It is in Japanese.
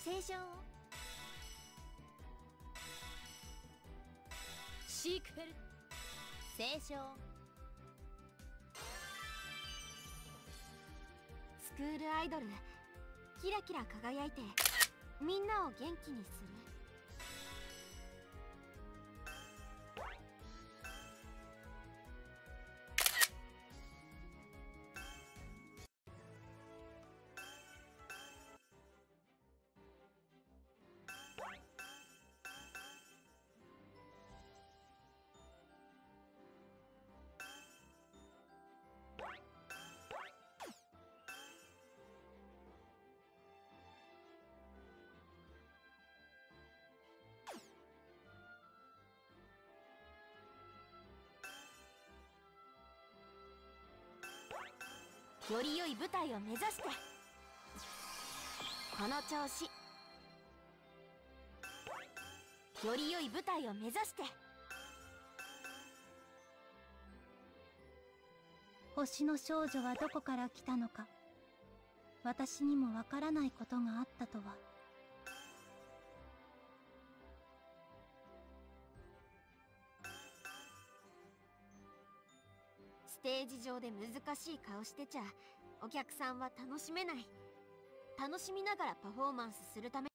正常を。シークフェル正常。スクールアイドル、キラキラ輝いてみんなを元気にする。より良い舞台を目指して、この調子。より良い舞台を目指して。 星の少女はどこから来たのか、私にもわからないことがあったとは。 ステージ上で難しい顔してちゃお客さんは楽しめない。楽しみながらパフォーマンスするため